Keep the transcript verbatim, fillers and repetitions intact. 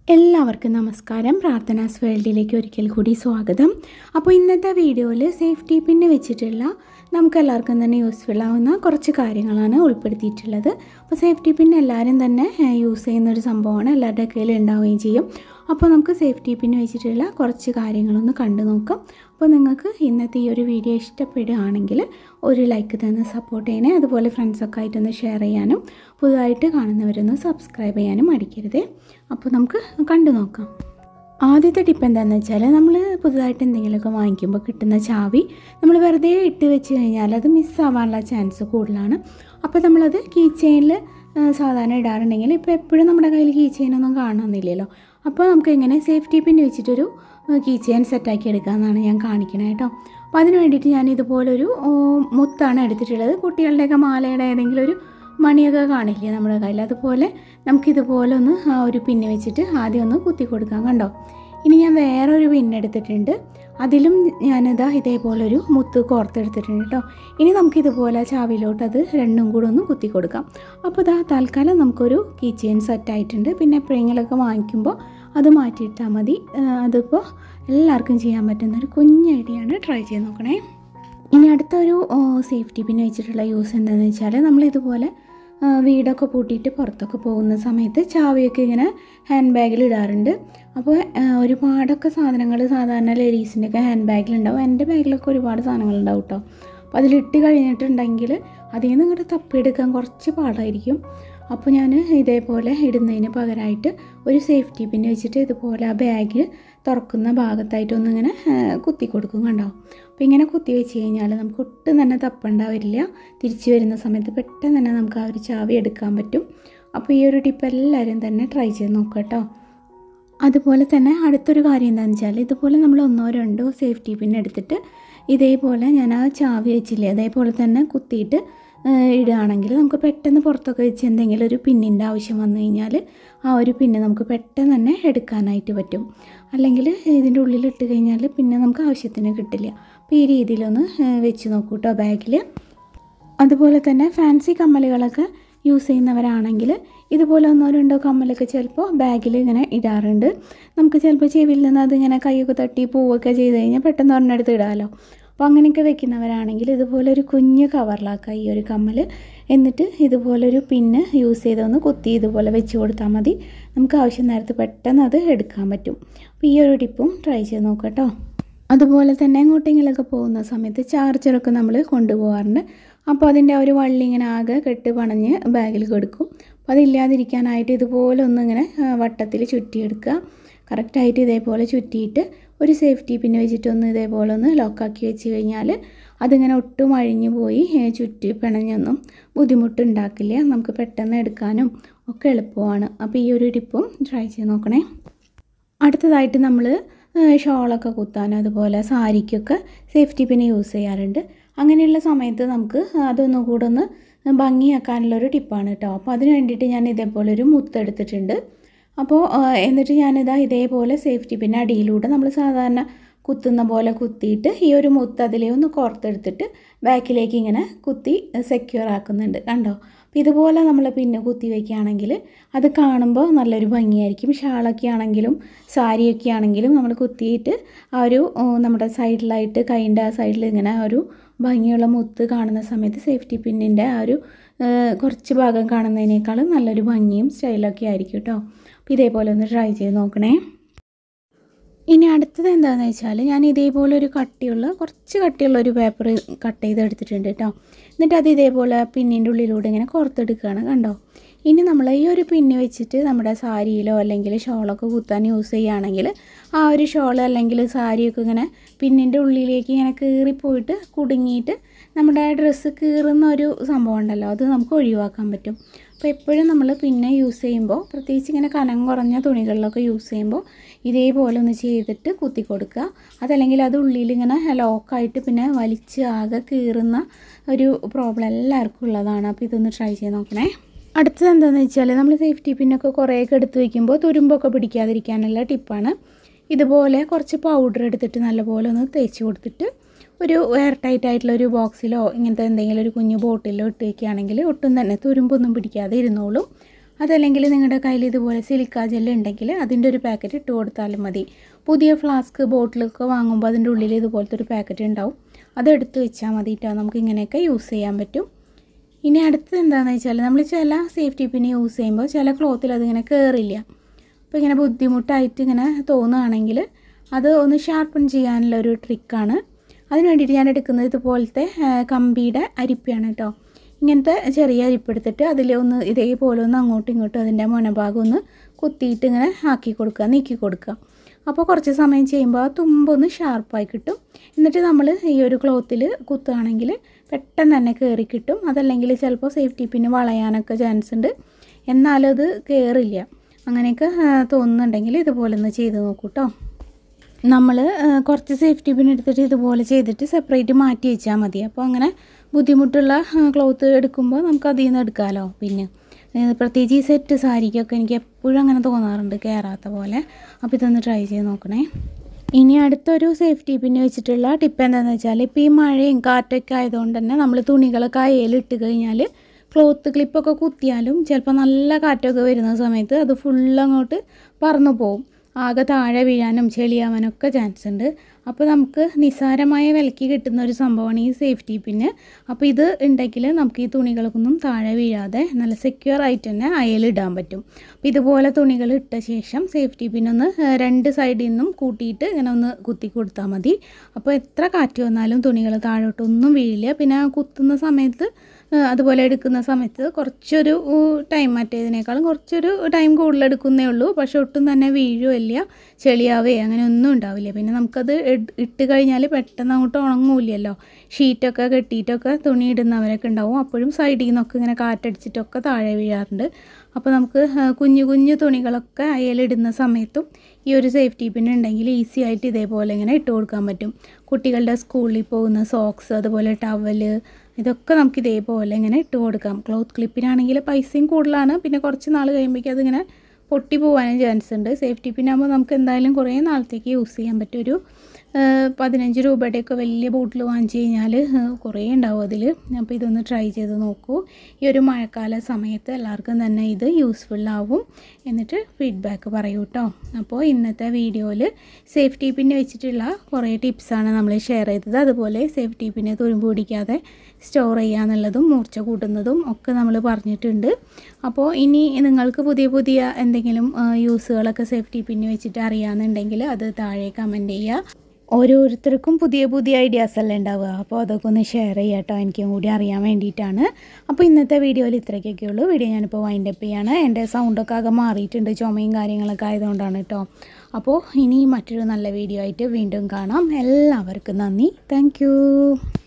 എല്ലാവർക്കും നമസ്കാരം. പ്രാർത്ഥനാസ് വേൾഡിലേക്ക് ഒരിക്കൽ കൂടി സ്വാഗതം. അപ്പോൾ ഇന്നത്തെ വീഡിയോയിൽ സേഫ്റ്റി പിന്ന് വെച്ചിട്ടുള്ള നമുക്കെല്ലാവർക്കും തന്നെ യൂസ്ഫുൾ ആവുന്ന കുറച്ച് കാര്യങ്ങളാണ് ഉൾപ്പെടുത്തിയിട്ടുള്ളത്. അപ്പോൾ സേഫ്റ്റി പിൻ എല്ലാവരും തന്നെ യൂസ് ചെയ്യുന്നൊരു സംഭവമാണ്, എല്ലാവരുടെ കയ്യിൽ ഉണ്ടാവുകയും ചെയ്യും. അപ്പോൾ നമുക്ക് സേഫ്റ്റി പിന്ന് വെച്ചിട്ടുള്ള കുറച്ച് കാര്യങ്ങളൊന്ന് കണ്ടു നോക്കാം. അപ്പോൾ നിങ്ങൾക്ക് ഇന്നത്തെ ഈ ഒരു വീഡിയോ ഇഷ്ടപ്പെടുകയാണെങ്കിൽ ഒരു ലൈക്ക് തന്നെ സപ്പോർട്ട് ചെയ്യണേ. അതുപോലെ ഫ്രണ്ട്സൊക്കെ ആയിട്ടൊന്ന് ഷെയർ ചെയ്യാനും പുതുതായിട്ട് കാണുന്നവരൊന്ന് സബ്സ്ക്രൈബ് ചെയ്യാനും മടിക്കരുതേ. അപ്പോൾ നമുക്ക് കണ്ടു നോക്കാം. ആദ്യത്തെ ടിപ്പ് എന്താണെന്ന് വെച്ചാൽ, നമ്മൾ പുതുതായിട്ട് എന്തെങ്കിലുമൊക്കെ വാങ്ങിക്കുമ്പോൾ കിട്ടുന്ന ചാവി നമ്മൾ വെറുതെ ഇട്ട് വെച്ച് കഴിഞ്ഞാൽ അത് മിസ്സാവാനുള്ള ചാൻസ് കൂടുതലാണ്. അപ്പോൾ നമ്മളത് കീ ചെയിനിൽ സാധാരണ ഇടാറുണ്ടെങ്കിൽ ഇപ്പോൾ എപ്പോഴും നമ്മുടെ കയ്യിൽ കീ ചെയിനൊന്നും കാണുന്നില്ലല്ലോ. അപ്പോൾ നമുക്ക് എങ്ങനെ സേഫ്റ്റി പിൻ വെച്ചിട്ടൊരു കീ ചെയിൻ സെറ്റാക്കി എടുക്കാമെന്നാണ് ഞാൻ കാണിക്കണത് കേട്ടോ. അപ്പോൾ അതിന് വേണ്ടിയിട്ട് ഞാൻ ഇതുപോലൊരു മുത്താണ് എടുത്തിട്ടുള്ളത്. കുട്ടികളുടെയൊക്കെ മാലയുടെ ഏതെങ്കിലും ഒരു മണിയൊക്കെ കാണില്ലേ നമ്മുടെ കയ്യിൽ, അതുപോലെ നമുക്കിതുപോലെ ഒന്ന് ആ ഒരു പിന്ന് വെച്ചിട്ട് ആദ്യം ഒന്ന് കുത്തി കൊടുക്കാം. കണ്ടോ, ഇനി ഞാൻ വേറൊരു പിന്നെടുത്തിട്ടുണ്ട്, അതിലും ഞാനിതാ ഇതേപോലൊരു മുത്ത് കോർത്തെടുത്തിട്ടുണ്ട് കേട്ടോ. ഇനി നമുക്കിതുപോലെ ചാവിലോട്ട് അത് രണ്ടും കൂടെ ഒന്ന് കുത്തി കൊടുക്കാം. അപ്പോൾ ഇതാ തൽക്കാലം നമുക്കൊരു കീ ചെയിൻ സെറ്റായിട്ടുണ്ട്. പിന്നെ എപ്പോഴെങ്കിലുമൊക്കെ വാങ്ങിക്കുമ്പോൾ അത് മാറ്റിയിട്ടാൽ മതി. അതിപ്പോൾ എല്ലാവർക്കും ചെയ്യാൻ പറ്റുന്ന ഒരു കുഞ്ഞ് ഐഡിയ ആണ്, ട്രൈ ചെയ്ത് നോക്കണേ. ഇനി അടുത്തൊരു സേഫ്റ്റി പിൻ വെച്ചിട്ടുള്ള യൂസ് എന്താണെന്ന് വെച്ചാൽ, നമ്മളിതുപോലെ വീടൊക്കെ പൂട്ടിയിട്ട് പുറത്തൊക്കെ പോകുന്ന സമയത്ത് ചാവിയൊക്കെ ഇങ്ങനെ ഹാൻഡ് ബാഗിൽ ഇടാറുണ്ട്. അപ്പോൾ ഒരുപാടൊക്കെ സാധനങ്ങൾ സാധാരണ ലേഡീസിൻ്റെയൊക്കെ ഹാൻഡ് ബാഗിലുണ്ടാവും. എൻ്റെ ബാഗിലൊക്കെ ഒരുപാട് സാധനങ്ങളുണ്ടാവും കേട്ടോ. അപ്പോൾ അതിലിട്ട് കഴിഞ്ഞിട്ടുണ്ടെങ്കിൽ അതിൽ നിന്ന് ഇങ്ങോട്ട് തപ്പിയെടുക്കാൻ കുറച്ച് പാടായിരിക്കും. അപ്പോൾ ഞാൻ ഇതേപോലെ ഇടുന്നതിന് പകരമായിട്ട് ഒരു സേഫ്റ്റി പിൻ വെച്ചിട്ട് ഇതുപോലെ ആ ബാഗ് തുറക്കുന്ന ഭാഗത്തായിട്ടൊന്നിങ്ങനെ കുത്തി കൊടുക്കും. കണ്ടോ, അപ്പോൾ ഇങ്ങനെ കുത്തി വെച്ച് കഴിഞ്ഞാൽ നമുക്ക് ഒട്ടും തന്നെ തപ്പണ്ടാവില്ല. തിരിച്ച് വരുന്ന സമയത്ത് പെട്ടെന്ന് തന്നെ നമുക്ക് ആ ഒരു ചാവി എടുക്കാൻ പറ്റും. അപ്പോൾ ഈ ഒരു ടിപ്പ് എല്ലാവരും തന്നെ ട്രൈ ചെയ്ത് നോക്കുക കേട്ടോ. അതുപോലെ തന്നെ അടുത്തൊരു കാര്യം എന്താണെന്ന് വെച്ചാൽ, ഇതുപോലെ നമ്മൾ ഒന്നോ രണ്ടോ സേഫ്റ്റി പിൻ എടുത്തിട്ട് ഇതേപോലെ ഞാൻ ആ ചാവി വെച്ചില്ലേ അതേപോലെ തന്നെ കുത്തിയിട്ട് ഇടുകയാണെങ്കിൽ നമുക്ക് പെട്ടെന്ന് പുറത്തൊക്കെ വെച്ച് എന്തെങ്കിലും ഒരു പിന്നിൻ്റെ ആവശ്യം വന്നു കഴിഞ്ഞാൽ ആ ഒരു പിന്ന് നമുക്ക് പെട്ടെന്ന് തന്നെ എടുക്കാനായിട്ട് പറ്റും. അല്ലെങ്കിൽ ഇതിൻ്റെ ഉള്ളിൽ ഇട്ട് കഴിഞ്ഞാൽ പിന്നെ നമുക്ക് ആവശ്യത്തിന് കിട്ടില്ല. അപ്പോൾ ഈ രീതിയിലൊന്ന് വെച്ച് നോക്കൂ കേട്ടോ ബാഗിൽ. അതുപോലെ തന്നെ ഫാൻസി കമ്മലുകളൊക്കെ യൂസ് ചെയ്യുന്നവരാണെങ്കിൽ ഇതുപോലെ ഒന്നോ രണ്ടോ കമ്മലൊക്കെ ചിലപ്പോൾ ബാഗിൽ ഇങ്ങനെ ഇടാറുണ്ട്. നമുക്ക് ചിലപ്പോൾ ചെവിയിൽ നിന്ന് അതിങ്ങനെ കൈയൊക്കെ തട്ടി പോവുകയൊക്കെ ചെയ്ത് കഴിഞ്ഞാൽ പെട്ടെന്ന് ഒരെണ്ണെടുത്ത് ഇടാമല്ലോ. അപ്പോൾ അങ്ങനെയൊക്കെ വെക്കുന്നവരാണെങ്കിൽ ഇതുപോലെ ഒരു കുഞ്ഞ് കവറിലാക്കുക ഈ ഒരു കമ്മൽ. എന്നിട്ട് ഇതുപോലൊരു പിന്ന് യൂസ് ചെയ്തൊന്ന് കുത്തി ഇതുപോലെ വെച്ച് കൊടുത്താൽ മതി. നമുക്ക് ആവശ്യം നേരത്ത് പെട്ടെന്ന് അത് എടുക്കാൻ പറ്റും. അപ്പോൾ ഈ ഒരു ടിപ്പും ട്രൈ ചെയ്ത് നോക്കാം കേട്ടോ. അതുപോലെ തന്നെ എങ്ങോട്ടെങ്കിലൊക്കെ പോകുന്ന സമയത്ത് ചാർജറൊക്കെ നമ്മൾ കൊണ്ടുപോകാറുണ്ട്. അപ്പോൾ അതിൻ്റെ ഒരു വള്ളി ഇങ്ങനെ ആകെ കെട്ട് പണഞ്ഞ് ബാഗിൽ കൊടുക്കും. അപ്പോൾ അതില്ലാതിരിക്കാനായിട്ട് ഇതുപോലെ ഒന്നിങ്ങനെ വട്ടത്തിൽ ചുറ്റിയെടുക്കുക. കറക്റ്റായിട്ട് ഇതേപോലെ ചുറ്റിയിട്ട് ഒരു സേഫ്റ്റി പിന്ന് വെച്ചിട്ടൊന്ന് ഇതേപോലെ ഒന്ന് ലോക്കാക്കി വെച്ച് കഴിഞ്ഞാൽ അതിങ്ങനെ ഒട്ടും അഴിഞ്ഞു പോയി ചുറ്റി പിണഞ്ഞൊന്നും ബുദ്ധിമുട്ടുണ്ടാക്കില്ല. നമുക്ക് പെട്ടെന്ന് എടുക്കാനും ഒക്കെ എളുപ്പമാണ്. അപ്പോൾ ഈ ഒരു ടിപ്പും ട്രൈ ചെയ്ത് നോക്കണേ. അടുത്തതായിട്ട് നമ്മൾ ഷോളൊക്കെ കുത്താനും അതുപോലെ സാരിക്കൊക്കെ സേഫ്റ്റി പിന്ന് യൂസ് ചെയ്യാറുണ്ട്. അങ്ങനെയുള്ള സമയത്ത് നമുക്ക് അതൊന്നും കൂടെ ഒന്ന് ഭംഗിയാക്കാനുള്ളൊരു ടിപ്പാണ് കേട്ടോ. അപ്പോൾ അതിന് വേണ്ടിയിട്ട് ഞാൻ ഇതേപോലെ ഒരു മുത്തെടുത്തിട്ടുണ്ട്. അപ്പോൾ എന്നിട്ട് ഞാനിതാ ഇതേപോലെ സേഫ്റ്റി പിന്നെ അടിയിലൂടെ നമ്മൾ സാധാരണ കുത്തുന്ന പോലെ കുത്തിയിട്ട് ഈ ഒരു മുത്ത് അതിലേ ഒന്ന് കോർത്തെടുത്തിട്ട് ബാക്കിലേക്ക് ഇങ്ങനെ കുത്തി സെക്യൂർ ആക്കുന്നുണ്ട്. കണ്ടോ, അപ്പോൾ ഇതുപോലെ നമ്മൾ പിന്നെ കുത്തി വയ്ക്കുകയാണെങ്കിൽ അത് കാണുമ്പോൾ നല്ലൊരു ഭംഗിയായിരിക്കും. ഷാളൊക്കെ ആണെങ്കിലും സാരിയൊക്കെ ആണെങ്കിലും നമ്മൾ കുത്തിയിട്ട് ആ ഒരു നമ്മുടെ സൈഡിലായിട്ട് കൈൻ്റെ ആ സൈഡിൽ ഇങ്ങനെ ഒരു ഭംഗിയുള്ള മുത്ത് കാണുന്ന സമയത്ത് സേഫ്റ്റി പിന്നിൻ്റെ ആ ഒരു കുറച്ച് ഭാഗം കാണുന്നതിനേക്കാളും നല്ലൊരു ഭംഗിയും സ്റ്റൈലൊക്കെ ആയിരിക്കും കേട്ടോ. അപ്പോൾ ഇതേപോലെ ഒന്ന് ട്രൈ ചെയ്ത് നോക്കണേ. ഇനി അടുത്തത് എന്താണെന്ന് വെച്ചാൽ, ഞാൻ ഇതേപോലെ ഒരു കട്ടിയുള്ള കുറച്ച് കട്ടിയുള്ള ഒരു പേപ്പർ കട്ട് ചെയ്ത് എടുത്തിട്ടുണ്ട് കേട്ടോ. എന്നിട്ട് അത് ഇതേപോലെ പിന്നിൻ്റെ ഉള്ളിലൂടെ ഇങ്ങനെ കോർത്തെടുക്കുകയാണ്. കണ്ടോ, ഇനി നമ്മൾ ഈ ഒരു പിന്ന് വെച്ചിട്ട് നമ്മുടെ സാരിയിലോ അല്ലെങ്കിൽ ഷോളൊക്കെ കുത്താൻ യൂസ് ചെയ്യുകയാണെങ്കിൽ ആ ഒരു ഷോൾ അല്ലെങ്കിൽ സാരിയൊക്കെ ഇങ്ങനെ പിന്നിൻ്റെ ഉള്ളിലേക്ക് ഇങ്ങനെ കീറിപ്പോയിട്ട് കുടുങ്ങിയിട്ട് നമ്മുടെ ഡ്രസ്സ് കീറുന്ന ഒരു സംഭവം ഉണ്ടല്ലോ, അത് നമുക്ക് ഒഴിവാക്കാൻ പറ്റും. അപ്പോൾ എപ്പോഴും നമ്മൾ പിന്നെ യൂസ് ചെയ്യുമ്പോൾ, പ്രത്യേകിച്ച് ഇങ്ങനെ കനം കുറഞ്ഞ തുണികളിലൊക്കെ യൂസ് ചെയ്യുമ്പോൾ ഇതേപോലെ ഒന്ന് ചെയ്തിട്ട് കുത്തി കൊടുക്കുക. അതല്ലെങ്കിൽ അത് ഉള്ളിൽ ഇങ്ങനെ ലോക്കായിട്ട് പിന്നെ വലിച്ച് ആകെ കീറുന്ന ഒരു പ്രോബ്ലം എല്ലാവർക്കും ഉള്ളതാണ്. അപ്പോൾ ഇതൊന്ന് ട്രൈ ചെയ്ത് നോക്കണേ. അടുത്തത് എന്താണെന്ന് വെച്ചാൽ, നമ്മൾ സേഫ്റ്റി പിന്നൊക്കെ കുറേയൊക്കെ എടുത്ത് വയ്ക്കുമ്പോൾ തുരുമ്പൊക്കെ പിടിക്കാതിരിക്കാനുള്ള ടിപ്പാണ്. ഇതുപോലെ കുറച്ച് പൗഡർ എടുത്തിട്ട് നല്ലപോലെ ഒന്ന് തേച്ച് കൊടുത്തിട്ട് ഒരു എയർ ടൈറ്റ് ആയിട്ടുള്ള ഒരു ബോക്സിലോ ഇങ്ങനത്തെ എന്തെങ്കിലും ഒരു കുഞ്ഞു ബോട്ടിലോ ഇട്ട് വയ്ക്കുകയാണെങ്കിൽ ഒട്ടും തന്നെ തുരുമ്പൊന്നും പിടിക്കാതെ ഇരുന്നോളും. അതല്ലെങ്കിൽ നിങ്ങളുടെ കയ്യിൽ ഇതുപോലെ സിലിക്ക ജെല്ല് ഉണ്ടെങ്കിൽ അതിൻ്റെ ഒരു പാക്കറ്റ് ഇട്ട് കൊടുത്താലും മതി. പുതിയ ഫ്ലാസ്ക് ബോട്ടിലൊക്കെ വാങ്ങുമ്പോൾ അതിൻ്റെ ഉള്ളിൽ ഇതുപോലത്തെ ഒരു പാക്കറ്റ് ഉണ്ടാവും, അതെടുത്ത് വെച്ചാൽ മതി കേട്ടോ. നമുക്ക് ഇങ്ങനെയൊക്കെ യൂസ് ചെയ്യാൻ പറ്റും. ഇനി അടുത്തത് എന്താണെന്ന് വെച്ചാൽ നമ്മൾ ചില സേഫ്റ്റി പിൻ യൂസ് ചെയ്യുമ്പോൾ ചില ക്ലോത്തിൽ അതിങ്ങനെ കയറില്ല. അപ്പോൾ ഇങ്ങനെ ബുദ്ധിമുട്ടായിട്ട് ഇങ്ങനെ തോന്നുകയാണെങ്കിൽ അത് ഒന്ന് ഷാർപ്പൺ ചെയ്യാനുള്ള ഒരു ട്രിക്കാണ്. അതിന് വേണ്ടിയിട്ട് ഞാൻ എടുക്കുന്നത് ഇതുപോലത്തെ കമ്പിയുടെ അരിപ്പയാണ് കേട്ടോ. ഇങ്ങനത്തെ ചെറിയ അരിപ്പെടുത്തിട്ട് അതിൽ ഒന്ന് ഇതേപോലെ ഒന്ന് അങ്ങോട്ടും ഇങ്ങോട്ടും അതിൻ്റെ മുനഭാഗം ഒന്ന് കുത്തിയിട്ട് ഇങ്ങനെ ആക്കി കൊടുക്കുക, നീക്കി കൊടുക്കുക. അപ്പോൾ കുറച്ച് സമയം ചെയ്യുമ്പോൾ ആ തുമ്പൊന്ന് ഷാർപ്പായി കിട്ടും. എന്നിട്ട് നമ്മൾ ഈ ഒരു ക്ലോത്തിൽ കുത്തുകയാണെങ്കിൽ പെട്ടെന്ന് തന്നെ കയറി കിട്ടും. അതല്ലെങ്കിൽ ചിലപ്പോൾ സേഫ്റ്റി പിന്ന് വളയാനൊക്കെ ചാൻസ് ഉണ്ട്, എന്നാലും അത് കയറില്ല. അങ്ങനെയൊക്കെ തോന്നുന്നുണ്ടെങ്കിൽ ഇതുപോലെ ഒന്ന് ചെയ്ത് നോക്കൂ കേട്ടോ. നമ്മൾ കുറച്ച് സേഫ്റ്റി പിൻ എടുത്തിട്ട് ഇതുപോലെ ചെയ്തിട്ട് സെപ്പറേറ്റ് മാറ്റി വെച്ചാൽ മതി. അപ്പോൾ അങ്ങനെ ബുദ്ധിമുട്ടുള്ള ക്ലോത്ത് എടുക്കുമ്പോൾ നമുക്ക് അതിൽ നിന്ന് എടുക്കാമല്ലോ. പിന്നെ പ്രത്യേകിച്ച് ഈ സെറ്റ് സാരിക്കൊക്കെ എനിക്ക് എപ്പോഴും അങ്ങനെ തോന്നാറുണ്ട്, കയറാത്ത പോലെ. അപ്പോൾ ഇതൊന്ന് ട്രൈ ചെയ്ത് നോക്കണേ. ഇനി അടുത്തൊരു സേഫ്റ്റി പിൻ വെച്ചിട്ടുള്ള ടിപ്പ് എന്താണെന്ന് വെച്ചാൽ, ഇപ്പോൾ ഈ മഴയും കാറ്റൊക്കെ ആയതുകൊണ്ട് തന്നെ നമ്മൾ തുണികളൊക്കെ അയലിട്ട് കഴിഞ്ഞാൽ ക്ലോത്ത് ക്ലിപ്പൊക്കെ കുത്തിയാലും ചിലപ്പോൾ നല്ല കാറ്റൊക്കെ വരുന്ന സമയത്ത് അത് ഫുള്ളങ്ങോട്ട് പറന്നു പോകും. ആകെ താഴെ വീഴാനും ചെളിയാവാനൊക്കെ ചാൻസ് ഉണ്ട്. അപ്പോൾ നമുക്ക് നിസ്സാരമായ വിലയ്ക്ക് കിട്ടുന്ന ഒരു സംഭവമാണ് ഈ സേഫ്റ്റി പിന്ന്. അപ്പോൾ ഇത് ഉണ്ടെങ്കിൽ നമുക്ക് ഈ തുണികൾക്കൊന്നും താഴെ വീഴാതെ നല്ല സെക്യൂർ ആയിട്ട് തന്നെ അയലിടാൻ പറ്റും. അപ്പോൾ ഇതുപോലെ തുണികൾ ഇട്ട ശേഷം സേഫ്റ്റി പിന്നൊന്ന് രണ്ട് സൈഡിൽ നിന്നും കൂട്ടിയിട്ട് ഇങ്ങനെ ഒന്ന് കുത്തി കൊടുത്താൽ മതി. അപ്പോൾ എത്ര കാറ്റ് വന്നാലും തുണികൾ താഴോട്ടൊന്നും വീഴില്ല. പിന്നെ കുത്തുന്ന സമയത്ത് അതുപോലെ എടുക്കുന്ന സമയത്ത് കുറച്ചൊരു ടൈം മറ്റേതിനേക്കാളും കുറച്ചൊരു ടൈം കൂടുതലെടുക്കുന്നേ ഉള്ളൂ. പക്ഷെ ഒട്ടും തന്നെ വീഴുമില്ല, ചെളിയാവേ അങ്ങനെ ഒന്നും ഉണ്ടാവില്ല. പിന്നെ നമുക്കത് ഇട്ട് കഴിഞ്ഞാൽ പെട്ടെന്ന് അങ്ങോട്ട് ഉണങ്ങൂല്ലല്ലോ. ഷീറ്റൊക്കെ കെട്ടിയിട്ടൊക്കെ തുണി ഇടുന്നവരൊക്കെ ഉണ്ടാവും. അപ്പോഴും സൈഡിൽ നിന്നൊക്കെ ഇങ്ങനെ കാറ്റടിച്ചിട്ടൊക്കെ താഴെ വീഴാറുണ്ട്. അപ്പോൾ നമുക്ക് കുഞ്ഞു കുഞ്ഞു തുണികളൊക്കെ അയലിടുന്ന സമയത്തും ഈ ഒരു സേഫ്റ്റി പിൻ ഉണ്ടെങ്കിൽ ഈസി ആയിട്ട് ഇതേപോലെ ഇങ്ങനെ ഇട്ട് കൊടുക്കാൻ പറ്റും. കുട്ടികളുടെ സ്കൂളിൽ പോകുന്ന സോക്സ്, അതുപോലെ ടവല്, ഇതൊക്കെ നമുക്ക് ഇതേപോലെ ഇങ്ങനെ ഇട്ട് കൊടുക്കാം. ക്ലോത്ത് ക്ലിപ്പിനാണെങ്കിൽ പൈസയും കൂടുതലാണ്, പിന്നെ കുറച്ച് നാൾ കഴിയുമ്പോഴേക്കും അതിങ്ങനെ പൊട്ടി പോകാനും ചാൻസ് ഉണ്ട്. സേഫ്റ്റി പിന്നാകുമ്പോൾ നമുക്ക് എന്തായാലും കുറേ നാളത്തേക്ക് യൂസ് ചെയ്യാൻ പറ്റും. ഒരു പതിനഞ്ച് രൂപയുടെയൊക്കെ വലിയ ബോട്ടിൽ വാങ്ങിച്ചു കഴിഞ്ഞാൽ കുറേ ഉണ്ടാവും അതിൽ. അപ്പോൾ ഇതൊന്ന് ട്രൈ ചെയ്ത് നോക്കൂ. ഈ ഒരു മഴക്കാല സമയത്ത് എല്ലാവർക്കും തന്നെ ഇത് യൂസ്ഫുള്ളാവും. എന്നിട്ട് ഫീഡ്ബാക്ക് പറയൂ കേട്ടോ. അപ്പോൾ ഇന്നത്തെ വീഡിയോയിൽ സേഫ്റ്റി പിന്ന് വെച്ചിട്ടുള്ള കുറേ ടിപ്സാണ് നമ്മൾ ഷെയർ ചെയ്തത്. അതുപോലെ സേഫ്റ്റി പിന്ന് തുരുമ്പ് പിടിക്കാതെ സ്റ്റോർ ചെയ്യാന്നുള്ളതും മൂർച്ച കൂട്ടുന്നതും ഒക്കെ നമ്മൾ പറഞ്ഞിട്ടുണ്ട്. അപ്പോൾ ഇനി നിങ്ങൾക്ക് പുതിയ പുതിയ എന്തെങ്കിലും യൂസുകളൊക്കെ സേഫ്റ്റി പിന്ന് വെച്ചിട്ട് അറിയാമെന്നുണ്ടെങ്കിൽ അത് താഴെ കമൻറ്റ് ചെയ്യുക. ഓരോരുത്തർക്കും പുതിയ പുതിയ ഐഡിയാസ് എല്ലാം ഉണ്ടാവുക. അപ്പോൾ അതൊക്കെ ഒന്ന് ഷെയർ ചെയ്യാം കേട്ടോ, എനിക്കും കൂടി അറിയാൻ വേണ്ടിയിട്ടാണ്. അപ്പോൾ ഇന്നത്തെ വീഡിയോയിൽ ഇത്രയ്ക്കൊക്കെ ഉള്ളൂ. വീഡിയോ ഞാനിപ്പോൾ വൈൻഡപ്പ് ചെയ്യാണ്. എൻ്റെ സൗണ്ടൊക്കെ ആകെ മാറിയിട്ടുണ്ട്, ചുമയും കാര്യങ്ങളൊക്കെ ആയതുകൊണ്ടാണ് കേട്ടോ. അപ്പോൾ ഇനി മറ്റൊരു നല്ല വീഡിയോ ആയിട്ട് വീണ്ടും കാണാം. എല്ലാവർക്കും നന്ദി. താങ്ക്